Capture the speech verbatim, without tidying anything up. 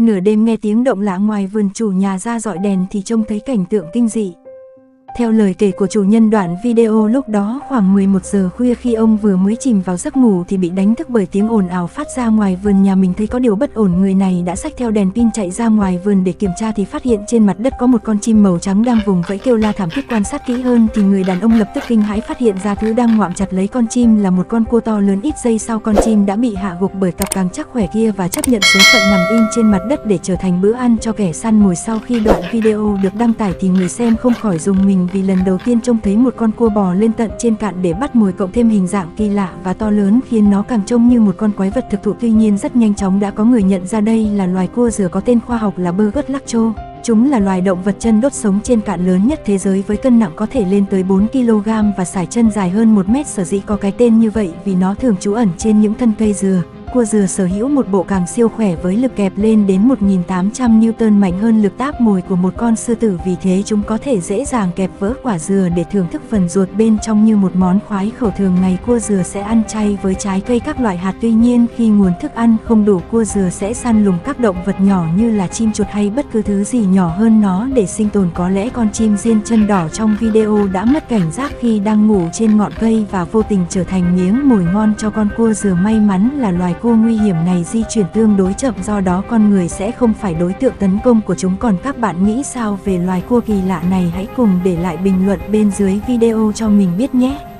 Nửa đêm nghe tiếng động lạ ngoài vườn, chủ nhà ra dọi đèn thì trông thấy cảnh tượng kinh dị. Theo lời kể của chủ nhân đoạn video, lúc đó khoảng mười một giờ khuya khi ông vừa mới chìm vào giấc ngủ thì bị đánh thức bởi tiếng ồn ào phát ra ngoài vườn nhà mình. Thấy có điều bất ổn, người này đã xách theo đèn pin chạy ra ngoài vườn để kiểm tra thì phát hiện trên mặt đất có một con chim màu trắng đang vùng vẫy kêu la thảm thiết. Quan sát kỹ hơn thì người đàn ông lập tức kinh hãi, phát hiện ra thứ đang ngoạm chặt lấy con chim là một con cua to lớn. Ít giây sau, con chim đã bị hạ gục bởi cặp càng chắc khỏe kia và chấp nhận số phận nằm im trên mặt đất để trở thành bữa ăn cho kẻ săn mồi. Sau khi đoạn video được đăng tải thì người xem không khỏi rùng mình vì lần đầu tiên trông thấy một con cua bò lên tận trên cạn để bắt mồi, cộng thêm hình dạng kỳ lạ và to lớn khiến nó càng trông như một con quái vật thực thụ. Tuy nhiên rất nhanh chóng đã có người nhận ra đây là loài cua dừa có tên khoa học là Birgus laccho. Chúng là loài động vật chân đốt sống trên cạn lớn nhất thế giới với cân nặng có thể lên tới bốn ki lô gam và sải chân dài hơn một mét. Sở dĩ có cái tên như vậy vì nó thường trú ẩn trên những thân cây dừa. Cua dừa sở hữu một bộ càng siêu khỏe với lực kẹp lên đến một nghìn tám trăm Newton, mạnh hơn lực táp mồi của một con sư tử. Vì thế chúng có thể dễ dàng kẹp vỡ quả dừa để thưởng thức phần ruột bên trong như một món khoái khẩu. Thường ngày cua dừa sẽ ăn chay với trái cây các loại hạt. Tuy nhiên khi nguồn thức ăn không đủ, cua dừa sẽ săn lùng các động vật nhỏ như là chim chuột hay bất cứ thứ gì nhỏ hơn nó để sinh tồn. Có lẽ con chim diên chân đỏ trong video đã mất cảnh giác khi đang ngủ trên ngọn cây và vô tình trở thành miếng mồi ngon cho con cua dừa. May mắn là loài cua nguy hiểm này di chuyển tương đối chậm, do đó con người sẽ không phải đối tượng tấn công của chúng. Còn các bạn nghĩ sao về loài cua kỳ lạ này? Hãy cùng để lại bình luận bên dưới video cho mình biết nhé.